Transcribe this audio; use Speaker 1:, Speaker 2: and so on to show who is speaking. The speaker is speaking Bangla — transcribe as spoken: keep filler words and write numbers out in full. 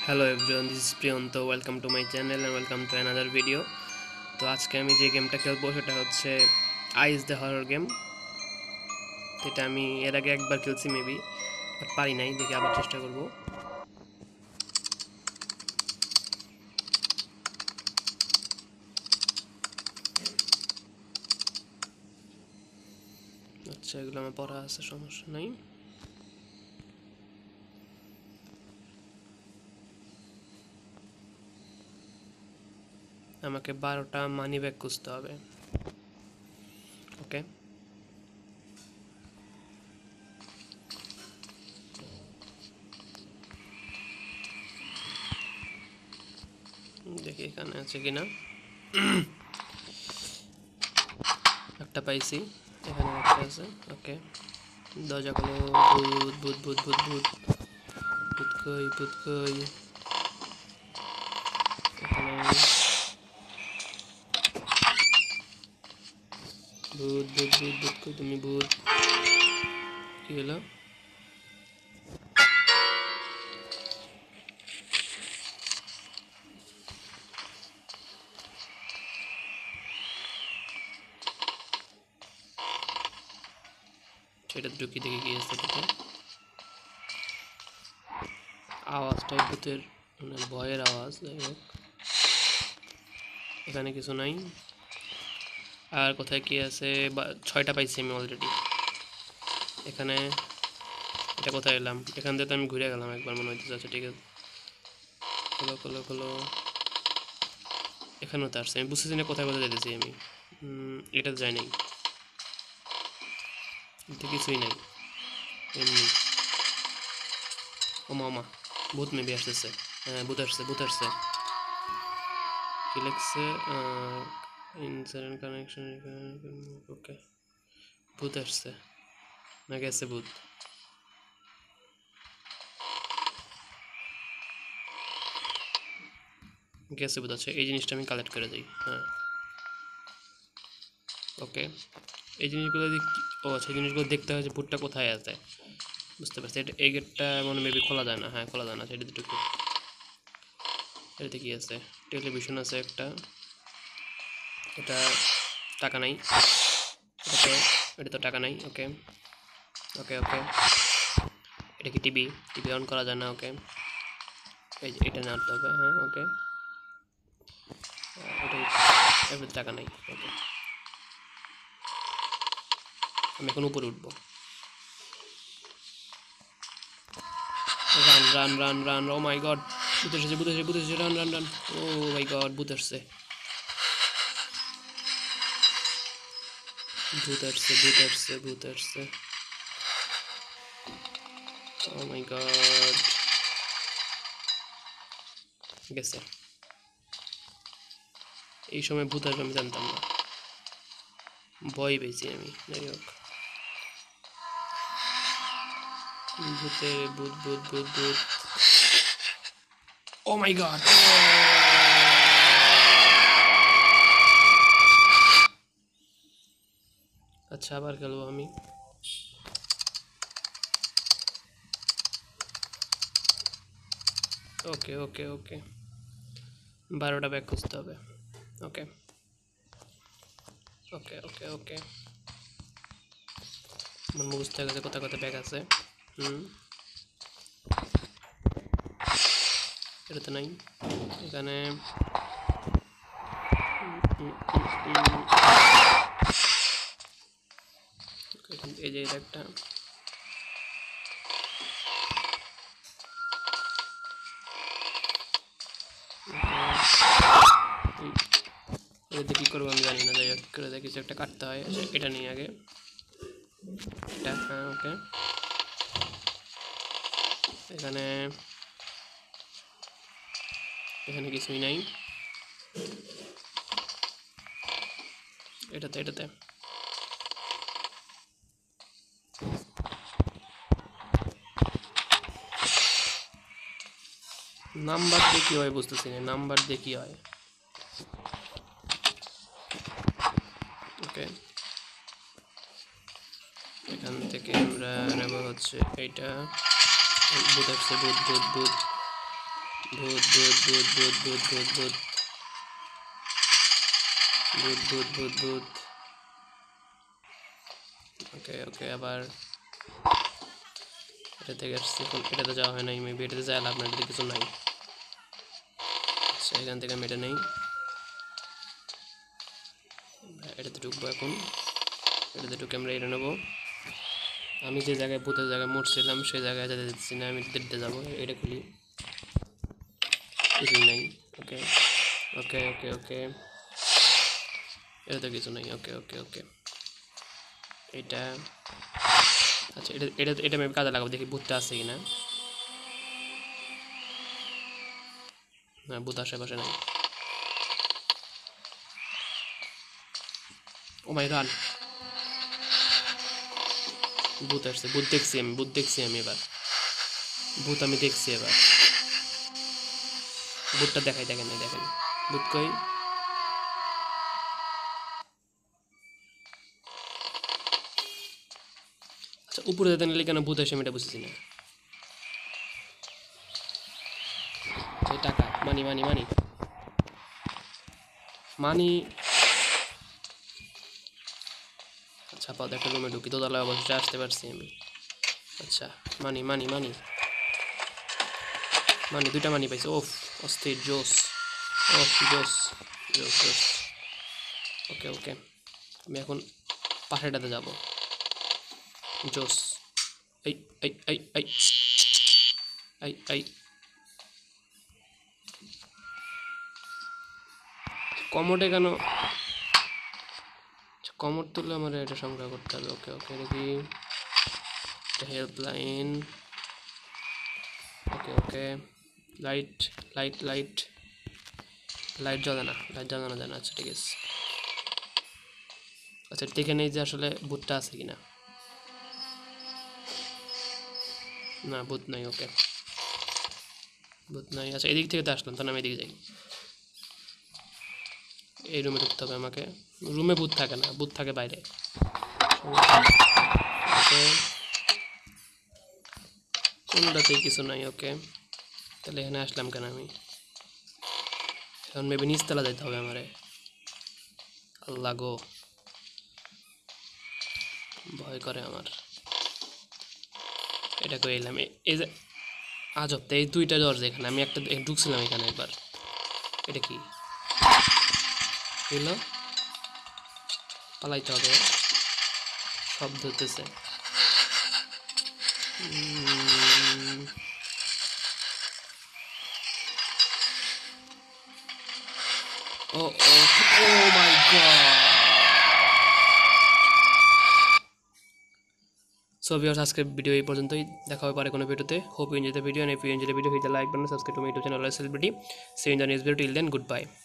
Speaker 1: Hello everyone, this is Priyanto. Welcome to my channel and welcome to another video. তো আজকে আমি যে গেমটা খেলবো সেটা হচ্ছে আইস দ্য হরর গেম। এটা আমি এর আগে একবার খেলছি মেবি, বাট পারি নাই, দেখি আবার চেষ্টা করব। আচ্ছা, এগুলো আমার পড়া আছে, সমস্যা নাই। আমাকে বারোটা মানি ব্যাগ খুঁজতে হবে। ওকে, দেখি এখানে আছে কিনা। একটা পাইছি, এখানে একটা আছে। ওকে, দরজা খোলো। ভূত ভূত ভূত ভূত ভূত ভূত কই ভূত কই। এখানে ভূত ভূত ভূত ভূত কই তুমি? ভূত কি হলো? সেটা ঢুকি দেখে কি আছে সেটা। আওয়াজটাই ভূতের, মানে ভয়ের আওয়াজ। যাই হোক, এখানে কিছু নাই। আর কোথায় কি আছে? ছয়টা পাইছি আমি অলরেডি। এখানে এটা কোথায় এলাম? এখান থেকে তো আমি ঘুরে গেলাম একবার মনে হইতেছে। আচ্ছা ঠিক আছে, খোলো খোলো খোলো। এখানেও তো আসছে, আমি বুঝতেছি না কোথায় কোথায় যেতেছি আমি। এটা যাই নাই, এটা কিছুই নাই, এমনি। ও মামা, ভূত মেবি আসতেছে। হ্যাঁ, ভূত আসছে, ভূত আসছে। কি লিখছে? ইনসাইডেন্ট কানেকশন। ওকে, ভূত আসছে না গেছে? ভূত গেছে, ভূত আছে। এই জিনিসটা আমি কালেক্ট করে দিই। হ্যাঁ, ওকে। এই জিনিসগুলো ও আচ্ছা, এই জিনিসগুলো দেখতে হয় যে ভূতটা কোথায় আছে। বুঝতে পারছি। এটা এই গেটটা মনে মেবি খোলা যায় না। হ্যাঁ, খোলা যায় না। সেটা দুটো। এটাতে কি আছে? টেলিভিশন আছে একটা। এটা টাকা নাই। এটাতে এটা তো টাকা নাই। ওকে ওকে ওকে। এটা কি টিভি? টিভি অন করা যায় না। ওকে, এই যে এটা নাড়তে হবে। হ্যাঁ, ওকে। এটা এটাতে টাকা নাই। ওকে, আমি এখন উপরে উঠবো। Run run run run. Oh my God, ভূত এসেছে, ভূত এসেছে, ভূত এসেছে। Run run run. Oh my God, ভূত আসছে, ভূত আসছে, ভূত আসছে, ভূত আসছে। ও মাই গড, গেছে। এই সময় ভূত আসবে আমি জানতাম না, ভয় পেয়েছি আমি। যাই হোক, ভূতে ভূত ভূত ভূত ভূত। ও মাই গড, আচ্ছা আবার খেলবো আমি। ওকে ওকে ওকে, বারোটা ব্যাগ খুঁজতে হবে। ওকে ওকে ওকে ওকে, আমার বুঝতে গেছে কোথায় কোথায় ব্যাগ আছে। হুম, এটা তো নাই। এখানে এই যে এটা একটা। এটাতে কী করবো আমি জানি না। যাই হোক, করে কিছু একটা কাটতে হয়। এটা নিয়ে আগে এটা। হ্যাঁ, ওকে। এখানে এখানে কিছুই নাই। এটাতে এটাতে নাম্বার দিয়ে কী হয় বুঝতেছি না। নাম্বার দিয়ে কী হয়? ওকে, এখান থেকে আমরা নেব হচ্ছে এইটা। ভূত আসছে, ভূত ভূত ভূত। ভূত ভূত ভূত ভূত ভূত ভূত ভূত ভূত ভূত ভূত ভূত ওকে ওকে আবার এটা থেকে আসছি, এটাতে যাওয়া হয় নাই, মেবি এটাতে যাওয়া লাভ না, এটাতে কিছু নাই। আচ্ছা এখান থেকে আমি এটা নেই, এটাতে ঢুকবো এখন, এটাতে ঢুকে আমরা এটা নেবো। আমি যে জায়গায় ভূতের জায়গায় মরছিলাম সেই জায়গায় যেতে দিচ্ছি না, আমি দিতে যাবো। এটা খুলি, কিছুই নাই। ওকে ওকে ওকে ওকে এটাতে কিছু নাই। ওকে ওকে ওকে এটা আচ্ছা এটা এটা এটা আমি কাজে লাগাবো, দেখি ভূতটা আছে কিনা। না ভূত আশেপাশে নাই। ও মাই গড, ভূত আসছে, ভূত দেখছি আমি, ভূত দেখছি আমি এবার, ভূত আমি দেখছি এবার। ভূতটা দেখাই, দেখেন না দেখেন ভূত কই। আচ্ছা উপরে যেতে নিলে কেন ভূত এসে আমি এটা বুঝতেছি না। টাকা মানি মানি মানি মানি আচ্ছা পাও একটা রুমে ঢুকি, দোতলায় অবশ্যই আসতে পারছি আমি। আচ্ছা মানি মানি মানি মানি দুইটা মানি পাইছি। ওফ অস্থির, জোস, ওফ জোস জোস জোস। ওকে ওকে আমি এখন পাশেটাতে যাব। জোস। এই এই এই এই এই এই কমোডে কেন, কমোড তুললে আমার এটা সংগ্রহ করতে হবে। ওকে ওকে দেখি helpline. Okay okay light light light light জ্বলে না, লাইট জ্বালানো যায় না। আচ্ছা ঠিক আছে। আচ্ছা দেখে নেই যে আসলে ভূতটা আছে কিনা। না ভূত নাই। ওকে ভূত নাই। আচ্ছা এদিক থেকে তো আসলাম, তাহলে আমি এদিকে যাই। এই রুমে ঢুকতে হবে আমাকে। রুমে ভূত থাকে না, ভূত থাকে বাইরে। ওকে কোনটাতেই কিছু নাই। ওকে তাহলে এখানে আসলাম কেন আমি? এখন মেবি নিচতলা যাইতে হবে আমারে। আল্লাহ গো ভয় করে আমার। এটা করে এলাম এই যে আজব, তো এই দুইটা দরজা এখানে, আমি একটা ঢুকছিলাম এখানে একবার। এটা কি এলো? পালাইতে হবে, শব্দ হতেছে। Oh oh oh my God. So viewers আজকের ভিডিও এই পর্যন্তই, দেখা হবে পরে কোনো ভিডিওতে। Hope you enjoy the video, and if you enjoy the video hit the like button, subscribe to my YouTube channel Celebrity. See you in the next video. Till then, goodbye.